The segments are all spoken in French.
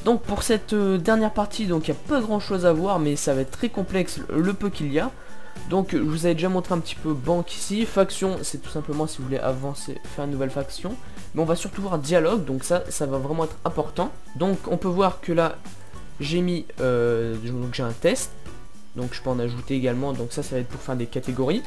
Donc pour cette dernière partie, donc il n'y a pas grand chose à voir, mais ça va être très complexe le peu qu'il y a. Donc je vous avais déjà montré un petit peu banque ici. Faction, c'est tout simplement si vous voulez avancer, faire une nouvelle faction. Mais on va surtout voir dialogue, donc ça va vraiment être important. Donc on peut voir que là, j'ai mis, donc j'ai un test. Donc je peux en ajouter également, donc ça va être pour faire des catégories.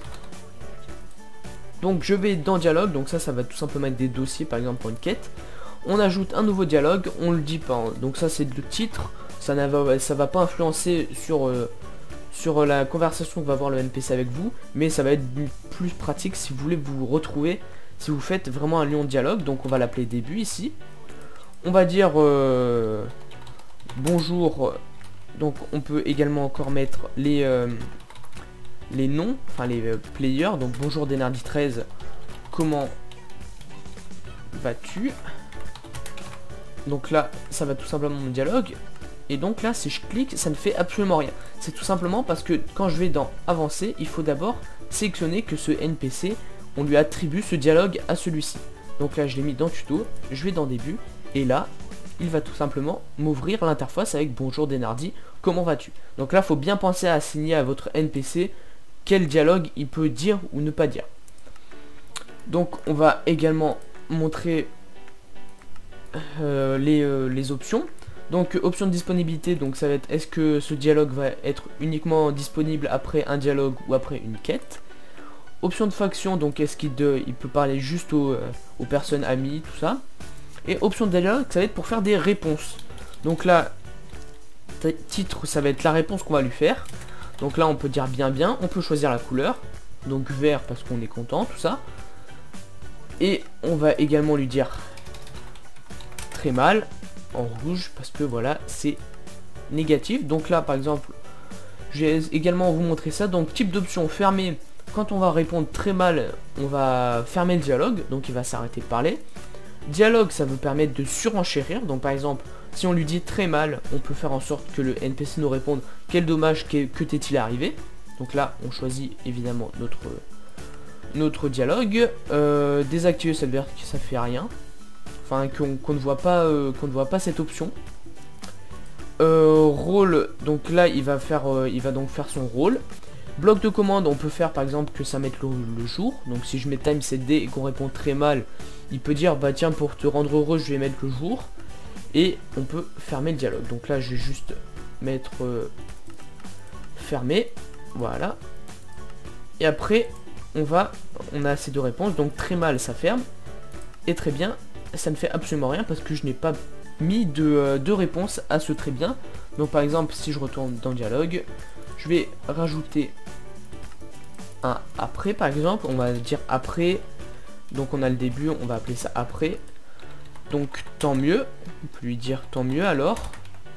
Donc je vais dans dialogue, donc ça va tout simplement être des dossiers par exemple pour une quête. On ajoute un nouveau dialogue, on le dit pas, donc ça c'est le titre, ça va pas influencer sur la conversation que va avoir le NPC avec vous, mais ça va être plus pratique si vous voulez vous retrouver, si vous faites vraiment un lion de dialogue. Donc on va l'appeler début ici. On va dire bonjour, donc on peut également encore mettre les noms, enfin les players, donc bonjour Denardi 13, comment vas-tu? Donc là, ça va tout simplement mon dialogue. Et donc là, si je clique, ça ne fait absolument rien. C'est tout simplement parce que quand je vais dans avancer, il faut d'abord sélectionner que ce NPC, on lui attribue ce dialogue à celui-ci. Donc là, je l'ai mis dans tuto, je vais dans début, et là, il va tout simplement m'ouvrir l'interface avec bonjour Denardi, comment vas-tu? Donc là, il faut bien penser à assigner à votre NPC quel dialogue il peut dire ou ne pas dire. Donc on va également montrer les options. Donc option de disponibilité, donc ça va être est-ce que ce dialogue va être uniquement disponible après un dialogue ou après une quête. Option de faction, donc est-ce qu'il peut parler juste aux personnes amies, tout ça. Et option de dialogue, ça va être pour faire des réponses. Donc là, titre, ça va être la réponse qu'on va lui faire. Donc là on peut dire bien, on peut choisir la couleur. Donc vert parce qu'on est content, tout ça. Et on va également lui dire très mal en rouge parce que voilà c'est négatif. Donc là par exemple je vais également vous montrer ça. Donc type d'option fermée, quand on va répondre très mal on va fermer le dialogue, donc il va s'arrêter de parler. Dialogue, ça veut permettre de surenchérir, donc par exemple si on lui dit très mal, on peut faire en sorte que le NPC nous réponde quel dommage, que t'est-il arrivé. Donc là on choisit évidemment notre dialogue. Désactiver, ça veut dire que ça fait rien, enfin qu'on ne voit pas cette option. Rôle, donc là il va donc faire son rôle. Bloc de commande, on peut faire par exemple que ça mette le jour. Donc si je mets time cd et qu'on répond très mal, il peut dire bah tiens pour te rendre heureux je vais mettre le jour. Et on peut fermer le dialogue. Donc là je vais juste mettre fermé, voilà. Et après on a ces deux réponses. Donc très mal ça ferme et très bien ça ne fait absolument rien parce que je n'ai pas mis de réponse à ce très bien. Donc par exemple si je retourne dans le dialogue, je vais rajouter un après par exemple, on va dire après. Donc on a le début, on va appeler ça après. Donc tant mieux, on peut lui dire tant mieux alors.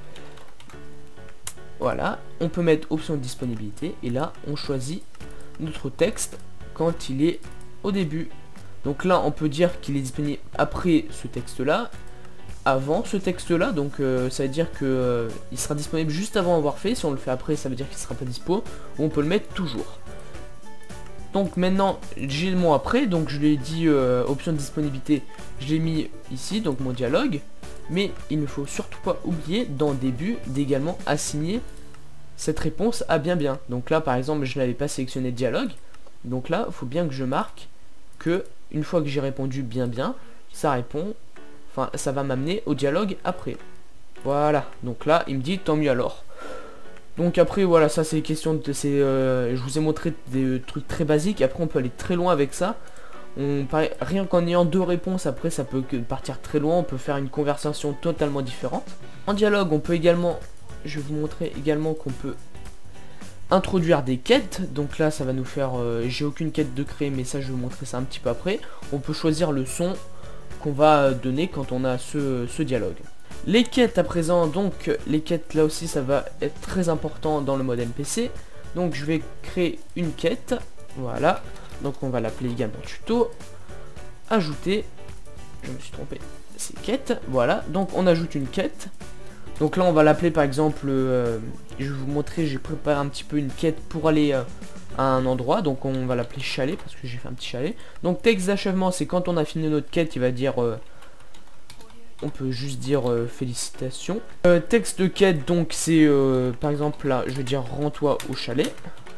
Voilà, on peut mettre option de disponibilité et là on choisit notre texte quand il est au début. Donc là on peut dire qu'il est disponible après ce texte là, avant ce texte là, donc ça veut dire que il sera disponible juste avant avoir fait. Si on le fait après ça veut dire qu'il sera pas dispo, ou on peut le mettre toujours. Donc maintenant j'ai le mot après, donc je lui ai dit option de disponibilité, je l'ai mis ici, donc mon dialogue. Mais il ne faut surtout pas oublier dans début d'également assigner cette réponse à bien. Donc là par exemple je n'avais pas sélectionné de dialogue, donc là il faut bien que je marque que une fois que j'ai répondu bien, ça répond, enfin ça va m'amener au dialogue après. Voilà, donc là il me dit tant mieux alors. Donc après voilà, ça c'est question de je vous ai montré des trucs très basiques. Après on peut aller très loin avec ça. Rien qu'en ayant deux réponses, après ça peut partir très loin. On peut faire une conversation totalement différente. En dialogue on peut également, je vais vous montrer également qu'on peut introduire des quêtes. Donc là ça va nous faire, j'ai aucune quête de créer, mais ça je vais vous montrer ça un petit peu après. On peut choisir le son qu'on va donner quand on a ce dialogue. Les quêtes à présent, donc les quêtes là aussi ça va être très important dans le mode NPC. Donc je vais créer une quête, voilà, donc on va l'appeler également tuto, ajouter, je me suis trompé, c'est quête, voilà, donc on ajoute une quête. Donc là on va l'appeler par exemple, je vais vous montrer, j'ai préparé un petit peu une quête pour aller à un endroit, donc on va l'appeler chalet parce que j'ai fait un petit chalet. Donc texte d'achèvement, c'est quand on a fini notre quête, il va dire on peut juste dire félicitations. Texte de quête, donc c'est par exemple là, je vais dire rends-toi au chalet.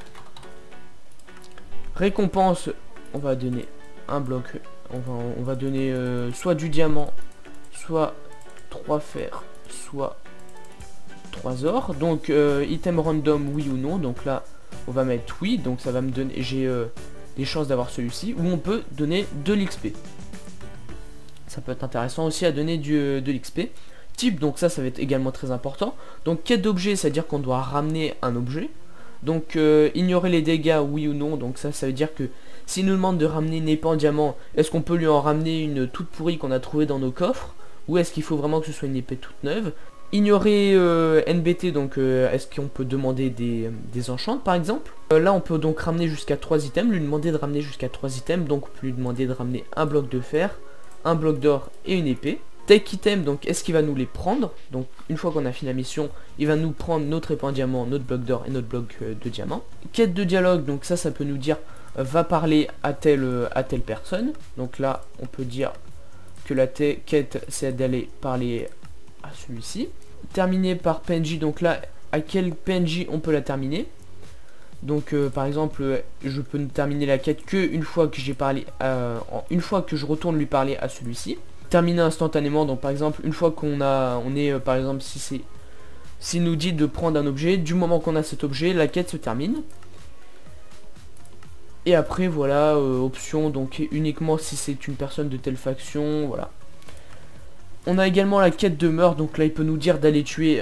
Récompense, on va donner un bloc, on va donner soit du diamant, soit 3 fers, soit 3 or. Donc item random, oui ou non. Donc là on va mettre oui, donc ça va me donner, j'ai des chances d'avoir celui-ci, ou on peut donner de l'XP. Ça peut être intéressant aussi à donner de l'XP. Type, donc ça va être également très important. Donc quête d'objet, c'est-à-dire qu'on doit ramener un objet. Donc ignorer les dégâts, oui ou non. Donc ça veut dire que s'il nous demande de ramener une épée en diamant, est-ce qu'on peut lui en ramener une toute pourrie qu'on a trouvée dans nos coffres, ou est-ce qu'il faut vraiment que ce soit une épée toute neuve. Ignorer NBT, donc est-ce qu'on peut demander des enchantes par exemple. Là on peut donc ramener jusqu'à 3 items, lui demander de ramener jusqu'à 3 items, donc on peut lui demander de ramener un bloc de fer, un bloc d'or et une épée. Take item, donc est-ce qu'il va nous les prendre? Donc une fois qu'on a fini la mission, il va nous prendre notre épée en diamant, notre bloc d'or et notre bloc de diamant. Quête de dialogue, donc ça peut nous dire va parler à telle personne. Donc là on peut dire que la quête c'est d'aller parler à celui-ci. Terminé par PNJ, donc là à quel PNJ on peut la terminer. Donc par exemple je peux terminer la quête que une fois que j'ai parlé une fois que je retourne lui parler à celui-ci. Terminer instantanément, donc par exemple une fois on est par exemple s'il nous dit de prendre un objet, du moment qu'on a cet objet la quête se termine. Et après voilà option, donc uniquement si c'est une personne de telle faction, voilà. On a également la quête de meurtre, donc là il peut nous dire d'aller tuer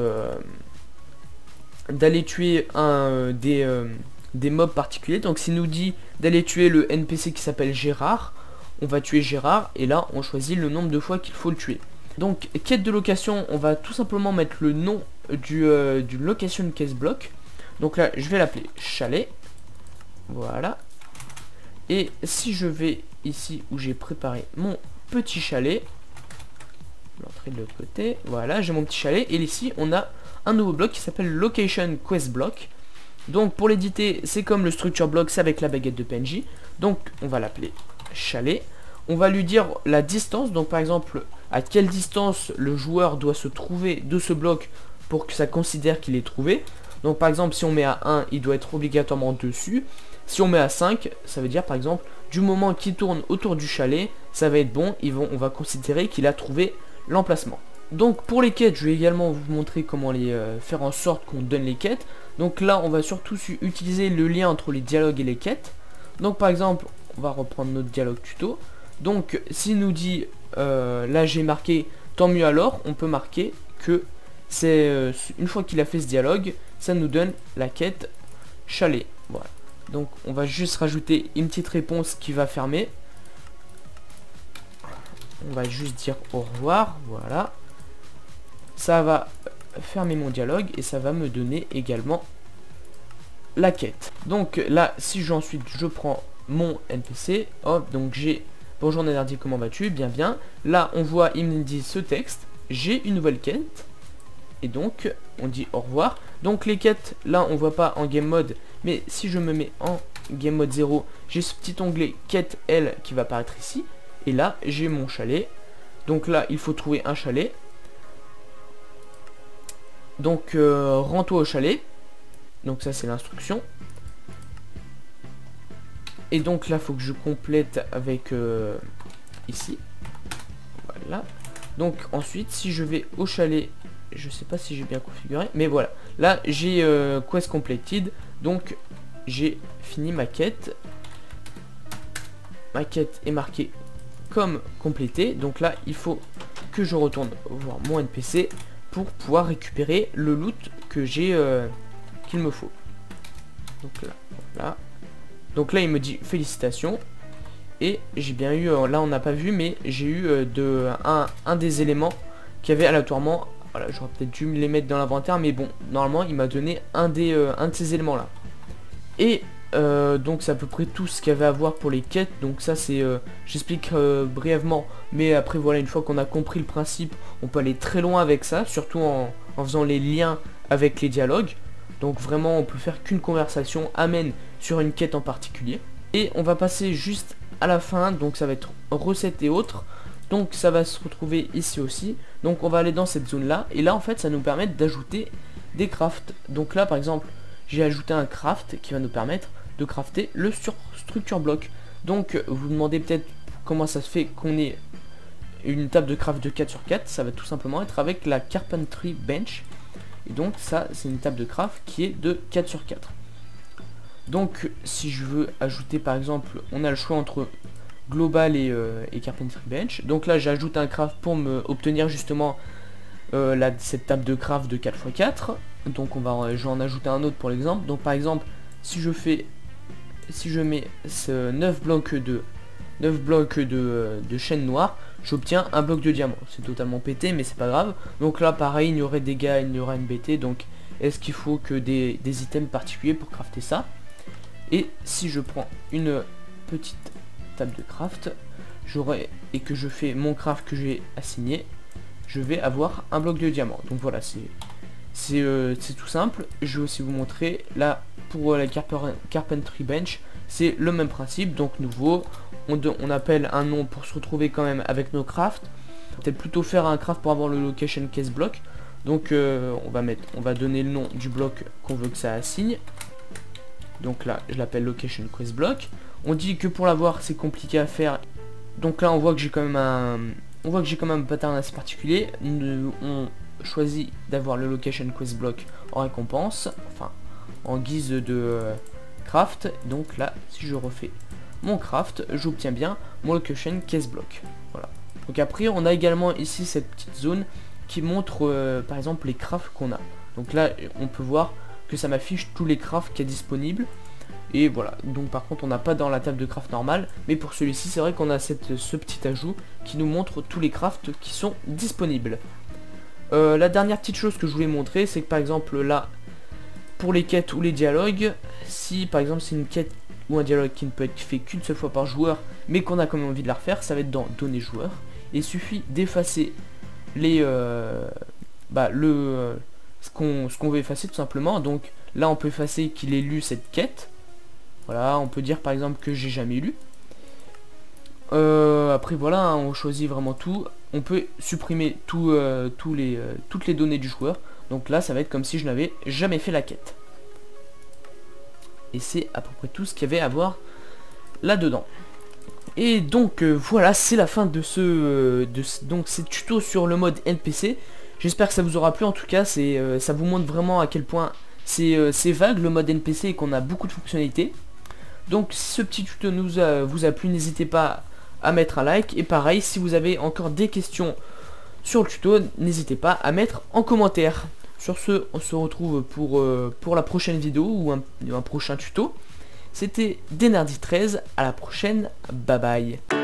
des mobs particuliers. Donc s'il nous dit d'aller tuer le NPC qui s'appelle Gérard, on va tuer Gérard et là on choisit le nombre de fois qu'il faut le tuer. Donc quête de location, on va tout simplement mettre le nom du location case block. Donc là je vais l'appeler chalet, voilà. Et si je vais ici où j'ai préparé mon petit chalet, l'entrée de l'autre côté, voilà, j'ai mon petit chalet et ici on a un nouveau bloc qui s'appelle location quest block. Donc pour l'éditer c'est comme le structure block, c'est avec la baguette de PNJ. Donc on va l'appeler chalet. On va lui dire la distance, donc par exemple à quelle distance le joueur doit se trouver de ce bloc pour que ça considère qu'il est trouvé. Donc par exemple si on met à 1 il doit être obligatoirement dessus. Si on met à 5 ça veut dire par exemple du moment qu'il tourne autour du chalet ça va être bon, on va considérer qu'il a trouvé l'emplacement. Donc pour les quêtes je vais également vous montrer comment les faire en sorte qu'on donne les quêtes. Donc là on va surtout utiliser le lien entre les dialogues et les quêtes. Donc par exemple on va reprendre notre dialogue tuto. Donc s'il nous dit là j'ai marqué tant mieux alors, on peut marquer que c'est une fois qu'il a fait ce dialogue ça nous donne la quête chalet. Voilà. Donc on va juste rajouter une petite réponse qui va fermer. On va juste dire au revoir, voilà. Ça va fermer mon dialogue et ça va me donner également la quête. Donc là si ensuite je prends mon NPC, hop, donc j'ai bonjour Nédardier, comment vas-tu? Bien bien. Là on voit il me dit ce texte, j'ai une nouvelle quête et donc on dit au revoir. Donc les quêtes là on voit pas en game mode, mais si je me mets en game mode 0 j'ai ce petit onglet quête L qui va apparaître ici et là j'ai mon chalet. Donc là il faut trouver un chalet. Donc rends-toi au chalet. Donc ça c'est l'instruction. Et donc là faut que je complète avec ici. Voilà. Donc ensuite si je vais au chalet, je sais pas si j'ai bien configuré, mais voilà. Là j'ai quest completed. Donc j'ai fini ma quête. Ma quête est marquée comme complétée. Donc là il faut que je retourne voir mon NPC pour pouvoir récupérer le loot que j'ai qu'il me faut. Donc là, voilà. Donc là il me dit félicitations. Et j'ai bien eu, là on n'a pas vu, mais j'ai eu un des éléments qu'il y avait aléatoirement. Voilà, j'aurais peut-être dû les mettre dans l'inventaire, mais bon, normalement il m'a donné un de ces éléments là. Et donc c'est à peu près tout ce qu'il y avait à voir pour les quêtes. Donc ça c'est, j'explique brièvement, mais après voilà, une fois qu'on a compris le principe, on peut aller très loin avec ça, surtout en faisant les liens avec les dialogues. Donc vraiment on peut faire qu'une conversation amène sur une quête en particulier. Et on va passer juste à la fin, donc ça va être recettes et autres. Donc ça va se retrouver ici aussi. Donc on va aller dans cette zone là. Et là en fait ça nous permet d'ajouter des crafts. Donc là par exemple j'ai ajouté un craft qui va nous permettre de crafter le structure block. Donc vous vous demandez peut-être comment ça se fait qu'on ait une table de craft de 4 sur 4. Ça va tout simplement être avec la carpentry bench. Et donc ça c'est une table de craft qui est de 4 sur 4. Donc si je veux ajouter par exemple, on a le choix entre global et carpentry bench. Donc là j'ajoute un craft pour me obtenir justement cette table de craft de 4 x 4. Donc je vais en ajouter un autre pour l'exemple. Donc par exemple si je mets ce 9 blocs de chaîne noire, j'obtiens un bloc de diamant. C'est totalement pété mais c'est pas grave. Donc là pareil il y aurait des dégâts, il y aura MBT. Donc est-ce qu'il faut que des items particuliers pour crafter ça? Et si je prends une petite table de craft, et que je fais mon craft que j'ai assigné, je vais avoir un bloc de diamant. Donc voilà, c'est tout simple. Je vais aussi vous montrer là pour la carpentry bench, c'est le même principe. Donc nouveau, on appelle un nom pour se retrouver quand même avec nos crafts. Peut-être plutôt faire un craft pour avoir le location case block. Donc on va donner le nom du bloc qu'on veut que ça assigne. Donc là je l'appelle location quest block. On dit que pour l'avoir c'est compliqué à faire. Donc là on voit que j'ai quand même un pattern assez particulier. On choisit d'avoir le location quest block en récompense, enfin en guise de craft. Donc là si je refais mon craft, j'obtiens bien mon location quest block. Voilà. Donc après on a également ici cette petite zone qui montre par exemple les crafts qu'on a. Donc là on peut voir que ça m'affiche tous les crafts qu'il y a disponibles. Et voilà, donc par contre on n'a pas dans la table de craft normale, mais pour celui-ci c'est vrai qu'on a ce petit ajout qui nous montre tous les crafts qui sont disponibles. La dernière petite chose que je voulais montrer, c'est que par exemple là, pour les quêtes ou les dialogues, si par exemple c'est une quête ou un dialogue qui ne peut être fait qu'une seule fois par joueur, mais qu'on a quand même envie de la refaire, ça va être dans données joueurs. Il suffit d'effacer les ce qu'on veut effacer tout simplement. Donc là on peut effacer qu'il ait lu cette quête. Voilà, on peut dire par exemple que j'ai jamais lu. Après voilà, hein, on choisit vraiment tout. On peut supprimer toutes les données du joueur. Donc là ça va être comme si je n'avais jamais fait la quête. Et c'est à peu près tout ce qu'il y avait à voir là-dedans. Et donc voilà, c'est la fin de ces tutos sur le mode NPC. J'espère que ça vous aura plu. En tout cas, ça vous montre vraiment à quel point c'est vague le mode NPC et qu'on a beaucoup de fonctionnalités. Donc si ce petit tuto vous a plu, n'hésitez pas à mettre un like. Et pareil, si vous avez encore des questions sur le tuto, n'hésitez pas à mettre en commentaire. Sur ce, on se retrouve pour la prochaine vidéo ou un prochain tuto. C'était Denardy13, à la prochaine, bye bye.